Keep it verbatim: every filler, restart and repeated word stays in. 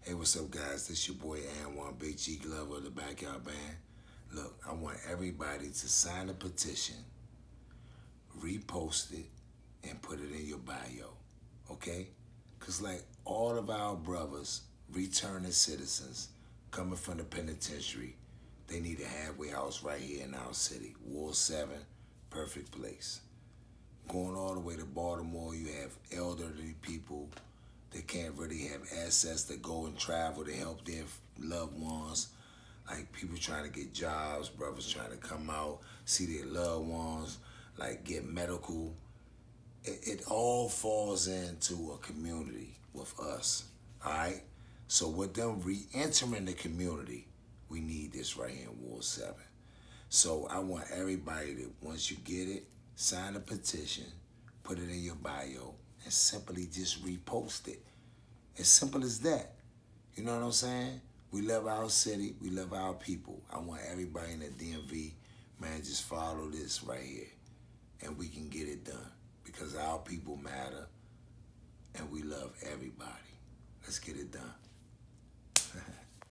Hey, what's up, guys? This your boy Awan, Big G Glover of the Backyard Band. Look, I want everybody to sign a petition, repost it, and put it in your bio, okay? Because like all of our brothers, returning citizens, coming from the penitentiary, they need a halfway house right here in our city. Ward seven, perfect place. Going all the way to Baltimore, you have elderly people that can't really have access to go and travel to help their loved ones. Like people trying to get jobs, brothers trying to come out, see their loved ones, like get medical. It, it all falls into a community with us, all right? So with them re-entering the community, we need this right here in Ward seven. So I want everybody to, once you get it, sign a petition, put it in your bio, and simply just repost it. As simple as that. You know what I'm saying? We love our city. We love our people. I want everybody in the D M V, man, just follow this right here. And we can get it done. Because our people matter. And we love everybody. Let's get it done.